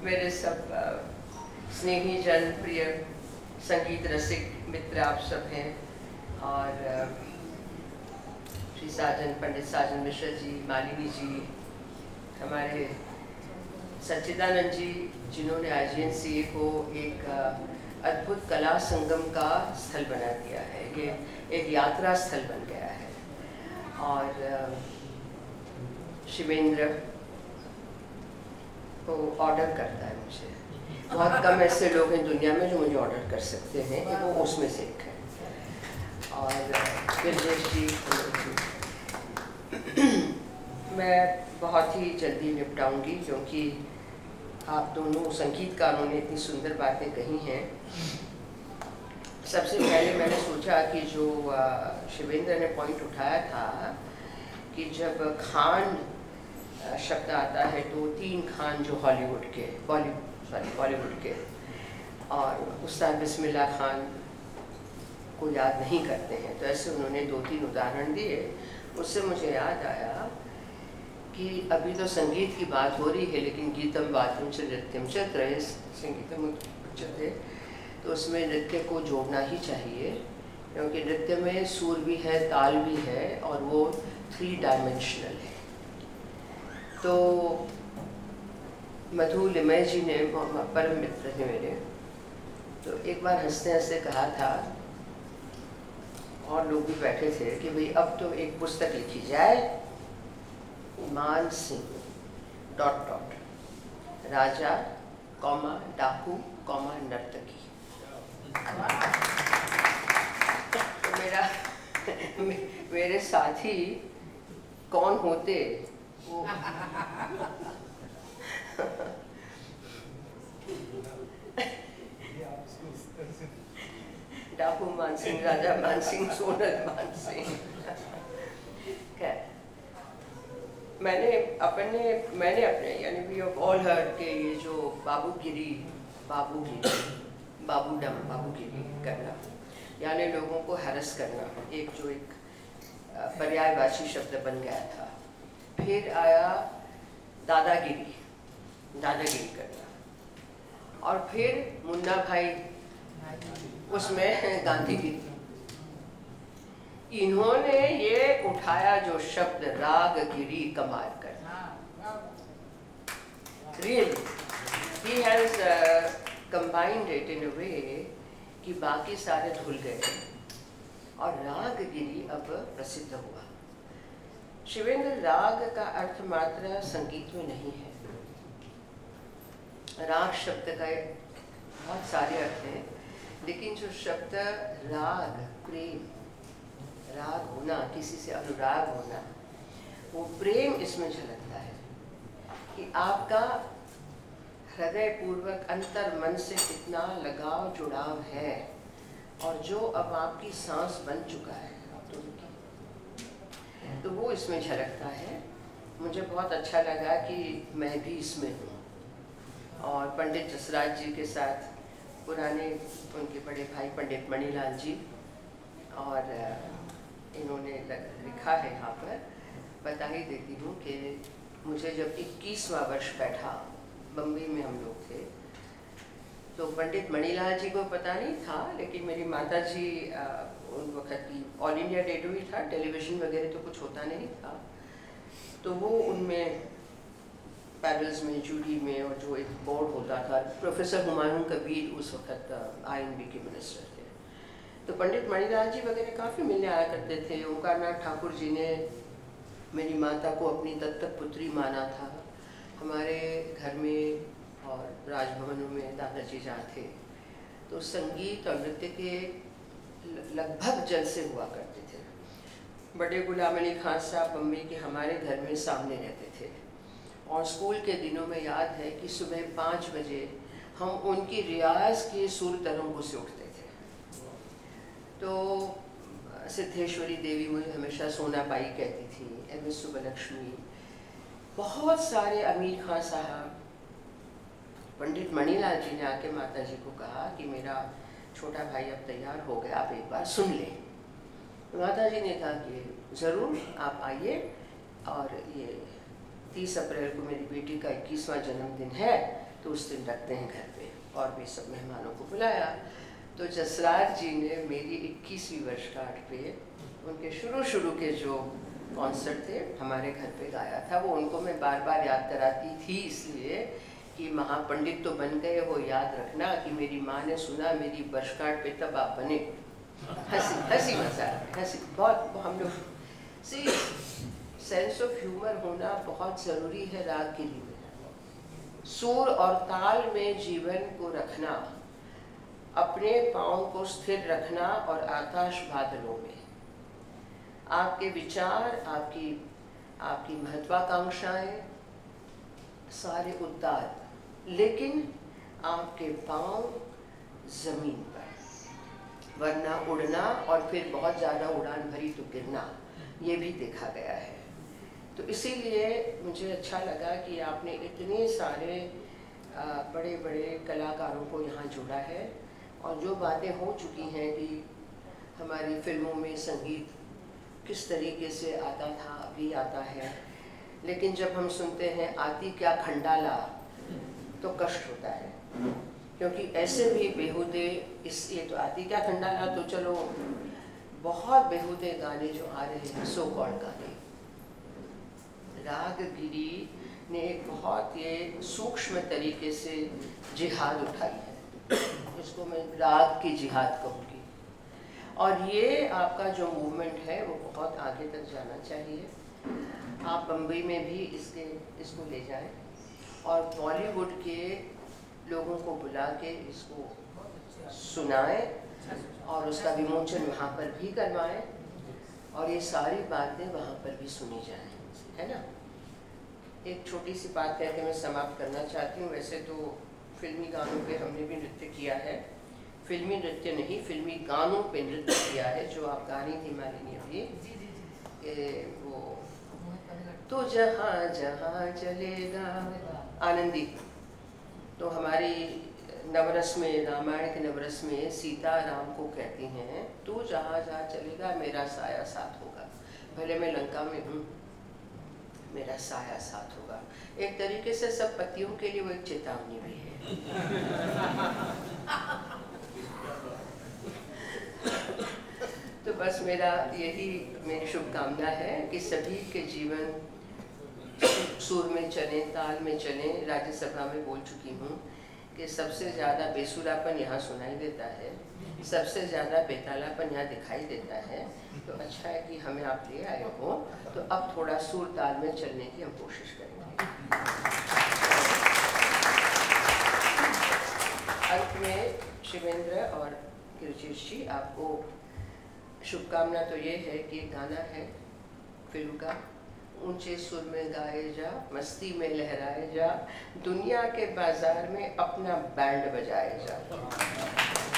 मेरे सब स्नेही जन, प्रिय संगीत रसिक मित्र आप सब हैं, और श्री साजन, पंडित साजन मिश्र जी, मालिनी जी, हमारे सच्चिदानंद जी, जिन्होंने IGNCA को एक अद्भुत कला संगम का स्थल बना दिया है। ये एक यात्रा स्थल बन गया है। और शिवेंद्र को ऑर्डर करता है मुझे। बहुत कम ऐसे लोग हैं दुनिया में जो मुझे ऑर्डर कर सकते हैं, कि वो उसमें से एक है। और गिरजेश जी, मैं बहुत ही जल्दी निपटाऊंगी, क्योंकि आप दोनों संगीतकारों ने इतनी सुंदर बातें कही हैं। सबसे पहले मैंने सोचा कि जो शिवेंद्र ने पॉइंट उठाया था कि जब खान शब्द आता है तो 3 खान जो हॉलीवुड के, बॉलीवुड के, और उस्ताद बिस्मिल्लाह खान को याद नहीं करते हैं। तो ऐसे उन्होंने 2-3 उदाहरण दिए। उससे मुझे याद आया कि अभी तो संगीत की बात हो रही है, लेकिन गीतम वाद्यम च नृत्यम च त्रयः संगीतम उच्यते, तो उसमें नृत्य को जोड़ना ही चाहिए, क्योंकि नृत्य में सुर भी है, ताल भी है, और वो 3 डायमेंशनल है। तो मधु लिमय जी ने, परम मित्र थे मेरे, तो एक बार हंसते हंसते कहा था, और लोग भी बैठे थे, कि भाई अब तो एक पुस्तक लिखी जाए, मानसिंह ... राजा, डाकू, नर्तकी। तो मेरे साथी कौन होते वो डाकू मानसिंह, राजा मानसिंह, सोनल मानसिंह। मैंने अपने यानी वी ऑफ ऑल हर्ड के ये जो बाबूगिरी करना, यानी लोगों को हैरस करना, एक पर्यायवाची शब्द बन गया था। फिर आया दादागिरी करना, और फिर मुन्ना भाई, उसमें गांधीगिरी। इन्होंने ये उठाया जो शब्द रागगिरी, कमाल करना। Really, he has combined it in a way कि बाकी सारे धुल गए, और रागगिरी अब प्रसिद्ध हुआ। शिवेंद्र, राग का अर्थ मात्र संगीत में नहीं है। राग शब्द का बहुत सारे अर्थ हैं, लेकिन जो शब्द राग, प्रेम, राग होना, किसी से अनुराग होना, वो प्रेम इसमें झलकता है कि आपका हृदय पूर्वक अंतर मन से कितना लगाव जुड़ाव है, और जो अब आपकी सांस बन चुका है, तो वो इसमें झलकता है। मुझे बहुत अच्छा लगा कि मैं भी इसमें हूँ, और पंडित जसराज जी के साथ पुराने उनके बड़े भाई पंडित मणिलाल जी, और इन्होंने लिखा है यहाँ पर, बता ही देती हूँ कि मुझे जब 21वां वर्ष बैठा, बम्बई में हम लोग थे, तो पंडित मणिलाल जी को पता नहीं था, लेकिन मेरी माता जी उन वक्त की ऑल इंडिया रेडियो ही था, टेलीविज़न वगैरह तो कुछ होता नहीं था, तो वो उनमें पैडल्स में, जूडी में, और जो एक बोर्ड होता था, प्रोफेसर हुमायूं कबीर उस वक्त INB के मिनिस्टर थे, तो पंडित मणिलाल जी वगैरह काफ़ी मिलने आया करते थे। ओंकारनाथ ठाकुर जी ने मेरी माता को अपनी दत्तक पुत्री माना था। हमारे घर में और राजभवनों में दादाजी जहाँ थे, तो संगीत और नृत्य के लगभग जलसे हुआ करते थे। बड़े गुलाम अली खान साहब बम्बई के हमारे घर में सामने रहते थे, और स्कूल के दिनों में याद है कि सुबह 5 बजे हम उनकी रियाज के सुर तरंगों से उठते थे। तो सिद्धेश्वरी देवी मुझे हमेशा सोना बाई कहती थी, MS सुब्बलक्ष्मी, बहुत सारे, अमीर खान साहब। पंडित मणिलाल जी ने आके माता जी को कहा कि मेरा छोटा भाई अब तैयार हो गया, आप एक बार सुन लें। माता जी ने कहा कि ज़रूर, आप आइए, और ये 30 अप्रैल को मेरी बेटी का 21वां जन्मदिन है, तो तो उस दिन रखते हैं घर पे, और भी सब मेहमानों को बुलाया। तो जसराज जी ने मेरी 21वीं वर्षगांठ पे उनके शुरू के जो कॉन्सर्ट थे हमारे घर पे गाया था। वो उनको मैं बार बार याद कराती थी, इसलिए कि महापंडित तो बन गए हो, याद रखना कि मेरी माँ ने सुना मेरी वर्षगांठ पे तब आप बने। हंसी मजाक, हंसी बहुत हम लोग सेंस ऑफ ह्यूमर होना बहुत ज़रूरी है रागगिरी में। सुर और ताल में जीवन को रखना, अपने पाँव को स्थिर रखना, और आकाश बादलों में आपके विचार, आपकी महत्वाकांक्षाएं सारे उतार, लेकिन आपके पाँव जमीन पर, वरना उड़ना और फिर बहुत ज़्यादा उड़ान भरी तो गिरना, ये भी देखा गया है। तो इसीलिए मुझे अच्छा लगा कि आपने इतने सारे बड़े बड़े कलाकारों को यहाँ जोड़ा है, और जो बातें हो चुकी हैं कि हमारी फिल्मों में संगीत किस तरीके से आता था, अभी आता है, लेकिन जब हम सुनते हैं आती क्या खंडाला तो कष्ट होता है, क्योंकि ऐसे भी बेहुदे ये तो आती क्या खंडाला तो चलो बहुत बेहुदे गाने जो आ रहे हैं, सो कॉल्ड गाने। रागगिरी ने एक बहुत ये सूक्ष्म तरीके से जिहाद उठाई है, इसको मैं राग की जिहाद कहूँगी, और ये आपका जो मूवमेंट है वो बहुत आगे तक जाना चाहिए। आप बम्बई में भी इसको ले जाएं, और बॉलीवुड के लोगों को बुला के इसको सुनाएं, और उसका विमोचन वहाँ पर भी करवाएं, और ये सारी बातें वहाँ पर भी सुनी जाएं, है ना। एक छोटी सी बात कह के मैं समाप्त करना चाहती हूँ। वैसे तो फिल्मी गानों पे हमने भी नृत्य किया है, फिल्मी नृत्य नहीं, फिल्मी गानों पे नृत्य किया है, जो आप गा रही थी मालिनी अभी, वो तो जहाँ जहाँ चलेगा आनंदी। तो हमारी नवरस में, रामायण के नवरस में सीता राम को कहती हैं, तू जहाँ जहाँ चलेगा मेरा साया साथ होगा, भले मैं लंका में हूँ मेरा साया साथ होगा। एक तरीके से सब पतियों के लिए वो एक चेतावनी भी है। तो बस मेरी शुभकामना है कि सभी के जीवन सुर में चले, ताल में चले। राज्यसभा में बोल चुकी हूँ कि सबसे ज़्यादा बेसुरापन यहाँ सुनाई देता है, सबसे ज़्यादा बेतालापन यहाँ दिखाई देता है। तो अच्छा है कि हमें आप ले आए हो, तो अब थोड़ा सुर ताल में चलने की हम कोशिश करेंगे। अंत में शिवेंद्र और किरचीश जी, आपको शुभकामना तो ये है कि गाना है फिल्म का, ऊंचे सुर में गाए जा, मस्ती में लहराए जा, दुनिया के बाजार में अपना बैंड बजाए जा।